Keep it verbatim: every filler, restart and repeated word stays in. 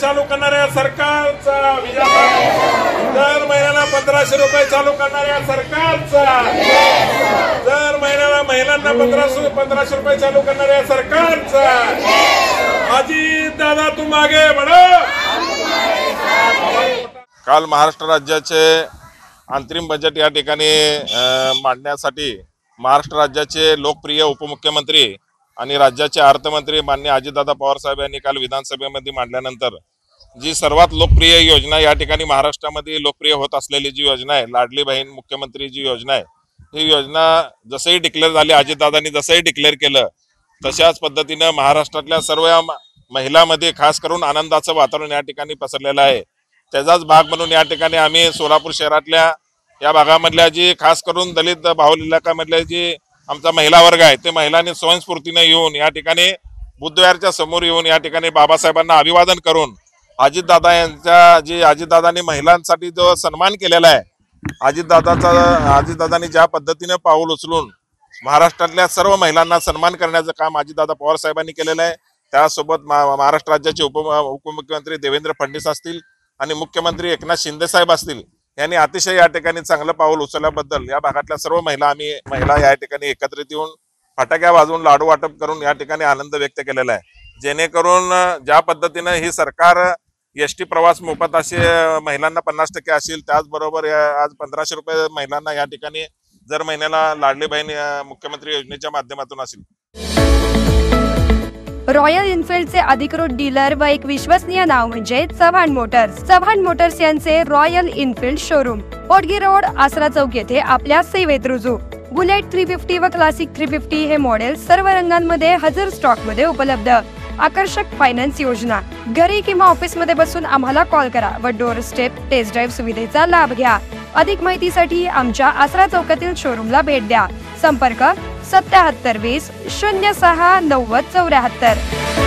चालू करणाऱ्या सरकारचा दर महिन्याला पंधराशे रुपये चालू करणाऱ्या सरकारचा दर महिन्याला महिलांना पंधराशे पंधराशे रुपये चालू करणाऱ्या सरकारचा अजित दादा तुम आगे बढ़ो। काल महाराष्ट्र राज्याचे अंतरिम बजेट या ठिकाणी मांडण्यासाठी महाराष्ट्र राज्याचे लोकप्रिय उपमुख्यमंत्री आणि राज्याचे अर्थमंत्री माननीय अजितदादा पवार साहेब यांनी काल विधानसभेमध्ये मांडल्यानंतर जी सर्वात लोकप्रिय योजना या ठिकाणी महाराष्ट्रामध्ये लोकप्रिय होत असलेली जी योजना आहे लाडली बहीण मुख्यमंत्री जी योजना आहे, ही योजना जसंही डिक्लेअर झाली, अजितदादांनी जसंही डिक्लेअर केलं तशाच पद्धतीनं महाराष्ट्रातल्या सर्व महिलांमध्ये खास करून आनंदाचं वातावरण या ठिकाणी पसरलेलं आहे। त्याचाच भाग म्हणून या ठिकाणी आम्ही सोलापूर शहरातल्या या भागामधल्या जी खास करून दलित बाहुल इलाक्यामधल्या जी आमचा महिला वर्ग आहे ते महिलांनी स्वयंस्फूर्तीने येऊन या ठिकाणी बुद्धविहारच्या समोर येऊन या ठिकाणी बाबासाहेबांना अभिवादन करून अजितदादा यांच्या जी अजितदादांनी महिलांसाठी जो सन्मान केलेला आहे, अजितदादाचा अजितदादांनी ज्या पद्धतीने पाऊल उचलून महाराष्ट्रातल्या सर्व महिलांना सन्मान करण्याचं काम अजितदादा पवार साहेबांनी केलेलं आहे। त्यासोबत महाराष्ट्र राज्याचे उप उपमुख्यमंत्री देवेंद्र फडणवीस असतील आणि मुख्यमंत्री एकनाथ शिंदे साहेब असतील यांनी अतिशय या ठिकाणी चांगलं पाऊल उचलल्याबद्दल या भागातल्या सर्व महिला आम्ही महिला या ठिकाणी एकत्रित येऊन फटाक्या वाजवून लाडू वाटप करून या ठिकाणी आनंद व्यक्त केलेला आहे। जेणेकरून ज्या पद्धतीनं ही सरकार एस टी प्रवास मोफत असे महिलांना पन्नास टक्के असेल, त्याचबरोबर आज पंधराशे रुपये महिलांना या ठिकाणी दर महिन्याला लाडली बहीण मुख्यमंत्री योजनेच्या माध्यमातून असेल। रॉयल एनफील्डचे अधिकृत डीलर व एक विश्वसनीय नाव म्हणजे चव्हाण मोटर्स। चव्हाण मोटर्स यांचे Royal Enfield showroom Potgi road, Aasra Chowk येथे आपल्या सेवेत रुजू। बुलेट थ्री फिफ्टी व क्लासिक थ्री फिफ्टी हे मॉडेल सर्व रंगांमध्ये हजर स्टॉक मध्ये उपलब्ध। आकर्षक फायनान्स योजना, घरी किंवा ऑफिस मध्ये बसून आम्हाला कॉल करा व डोर स्टेप टेस्ट ड्राईव्ह सुविधेचा लाभ घ्या। अधिक माहितीसाठी आमच्या आसरा चौकातील शोरूमला भेट द्या। संपर्क सत्याहत्तर वीस शून्य सहा नव्वद चौऱ्याहत्तर।